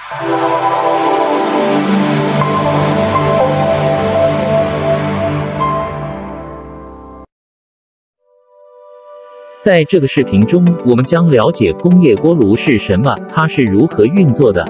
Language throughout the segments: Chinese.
在这个视频中，我们将了解工业锅炉是什么，它是如何运作的。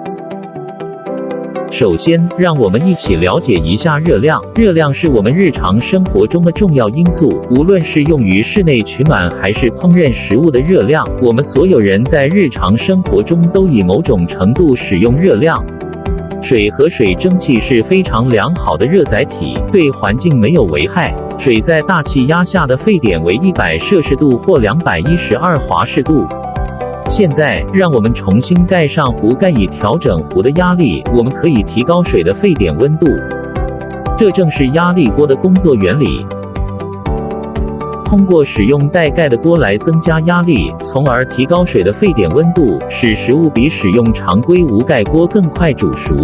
首先，让我们一起了解一下热量。热量是我们日常生活中的重要因素，无论是用于室内取暖还是烹饪食物的热量，我们所有人在日常生活中都以某种程度使用热量。水和水蒸气是非常良好的热载体，对环境没有危害。水在大气压下的沸点为100摄氏度或212华氏度。现在，让我们重新盖上壶盖以调整壶的压力，我们可以提高水的沸点温度。这正是压力锅的工作原理。通过使用带盖的锅来增加压力，从而提高水的沸点温度，使食物比使用常规无盖锅更快煮熟。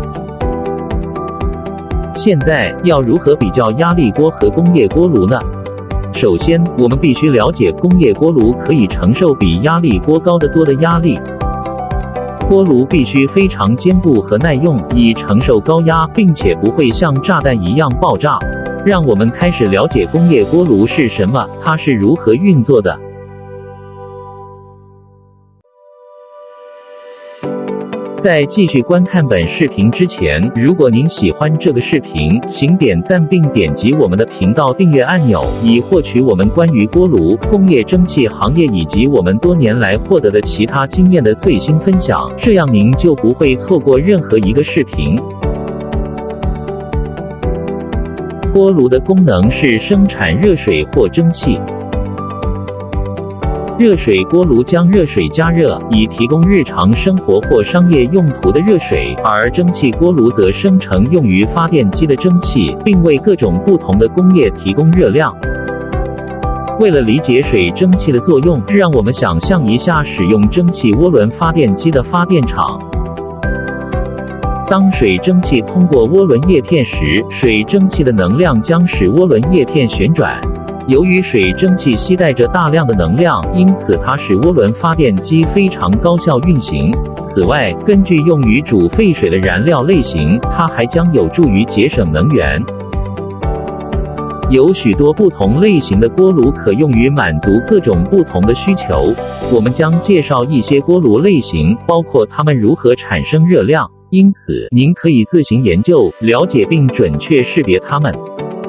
现在，要如何比较压力锅和工业锅炉呢？首先，我们必须了解工业锅炉可以承受比压力锅高得多的压力。锅炉必须非常坚固和耐用，以承受高压，并且不会像炸弹一样爆炸。让我们开始了解工业锅炉是什么，它是如何运作的。在继续观看本视频之前，如果您喜欢这个视频，请点赞并点击我们的频道订阅按钮，以获取我们关于锅炉、工业蒸汽行业以及我们多年来获得的其他经验的最新分享，这样您就不会错过任何一个视频。锅炉的功能是生产热水或蒸汽。热水锅炉将热水加热，以提供日常生活或商业用途的热水，而蒸汽锅炉则生成用于发电机的蒸汽，并为各种不同的工业提供热量。为了理解水蒸气的作用，让我们想象一下使用蒸汽涡轮发电机的发电厂。当水蒸气通过涡轮叶片时，水蒸气的能量将使涡轮叶片旋转。由于水蒸气携带着大量的能量，因此它使涡轮发电机非常高效运行。此外，根据用于煮沸水的燃料类型，它还将有助于节省能源。有许多不同类型的锅炉可用于满足各种不同的需求。我们将介绍一些锅炉类型，包括它们如何产生热量。因此，您可以自行研究、了解并准确识别它们。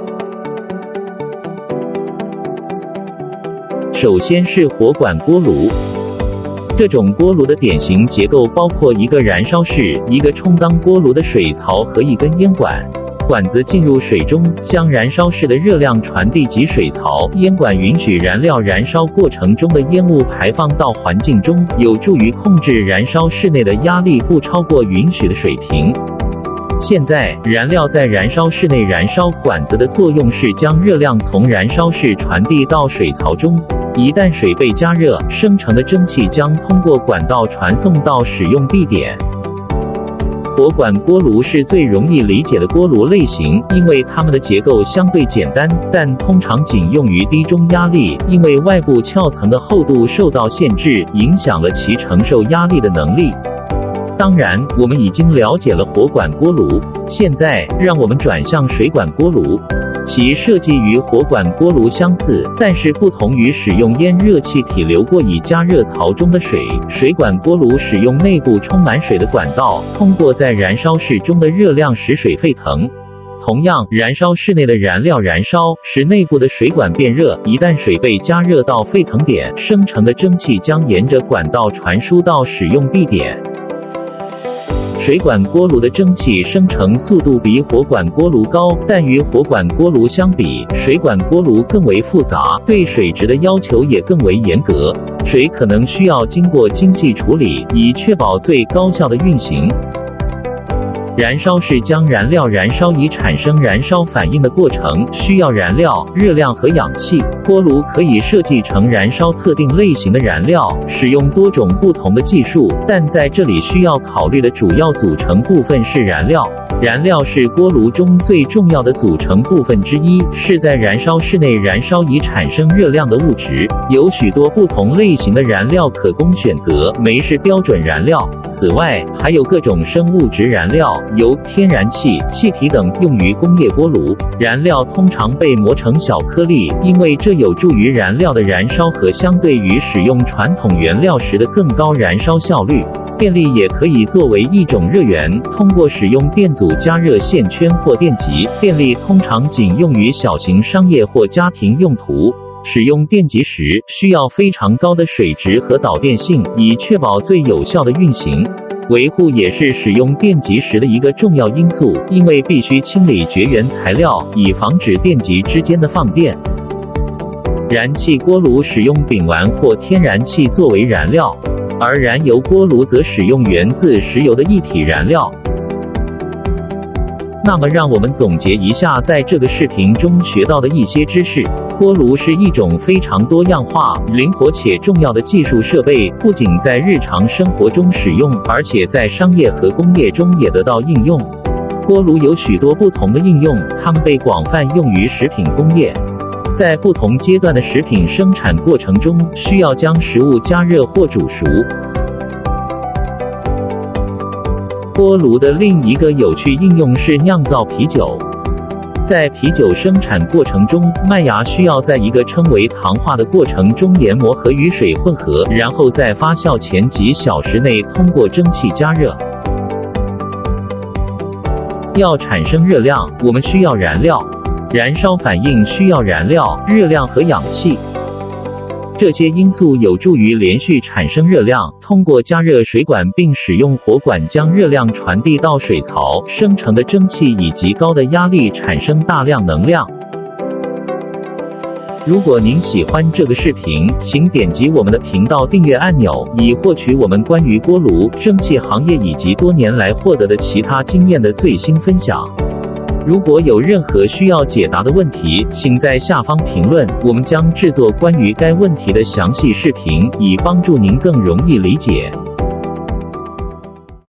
首先是火管锅炉。这种锅炉的典型结构包括一个燃烧室、一个充当锅炉的水槽和一根烟管。管子进入水中，将燃烧室的热量传递及水槽。烟管允许燃料燃烧过程中的烟雾排放到环境中，有助于控制燃烧室内的压力不超过允许的水平。现在，燃料在燃烧室内燃烧，管子的作用是将热量从燃烧室传递到水槽中。一旦水被加热，生成的蒸汽将通过管道传送到使用地点。火管锅炉是最容易理解的锅炉类型，因为它们的结构相对简单，但通常仅用于低中压力，因为外部壳层的厚度受到限制，影响了其承受压力的能力。当然，我们已经了解了火管锅炉，现在让我们转向水管锅炉。其设计与火管锅炉相似，但是不同于使用烟热气体流过已加热槽中的水，水管锅炉使用内部充满水的管道，通过在燃烧室中的热量使水沸腾。同样，燃烧室内的燃料燃烧使内部的水管变热，一旦水被加热到沸腾点，生成的蒸汽将沿着管道传输到使用地点。水管锅炉的蒸汽生成速度比火管锅炉高，但与火管锅炉相比，水管锅炉更为复杂，对水质的要求也更为严格。水可能需要经过精细处理，以确保最高效的运行。燃烧是将燃料燃烧以产生燃烧反应的过程，需要燃料、热量和氧气。 锅炉可以设计成燃烧特定类型的燃料，使用多种不同的技术，但在这里需要考虑的主要组成部分是燃料。燃料是锅炉中最重要的组成部分之一，是在燃烧室内燃烧以产生热量的物质。有许多不同类型的燃料可供选择，煤是标准燃料。此外，还有各种生物质燃料、油、天然气、气体等用于工业锅炉。燃料通常被磨成小颗粒，因为这有助于燃料的燃烧和相对于使用传统原料时的更高燃烧效率。电力也可以作为一种热源，通过使用电阻加热线圈或电极。电力通常仅用于小型商业或家庭用途。使用电极时需要非常高的水质和导电性，以确保最有效的运行。维护也是使用电极时的一个重要因素，因为必须清理绝缘材料，以防止电极之间的放电。燃气锅炉使用丙烷或天然气作为燃料，而燃油锅炉则使用源自石油的液体燃料。那么让我们总结一下在这个视频中学到的一些知识。锅炉是一种非常多样化、灵活且重要的技术设备，不仅在日常生活中使用，而且在商业和工业中也得到应用。锅炉有许多不同的应用，它们被广泛用于食品工业。在不同阶段的食品生产过程中，需要将食物加热或煮熟。锅炉的另一个有趣应用是酿造啤酒。在啤酒生产过程中，麦芽需要在一个称为糖化的过程中研磨和与水混合，然后在发酵前几小时内通过蒸汽加热。要产生热量，我们需要燃料。燃烧反应需要燃料、热量和氧气。这些因素有助于连续产生热量，通过加热水管并使用火管将热量传递到水槽，生成的蒸汽以极高的压力产生大量能量。如果您喜欢这个视频，请点击我们的频道订阅按钮，以获取我们关于锅炉、蒸汽行业以及多年来获得的其他经验的最新分享。如果有任何需要解答的问题，请在下方评论，我们将制作关于该问题的详细视频，以帮助您更容易理解。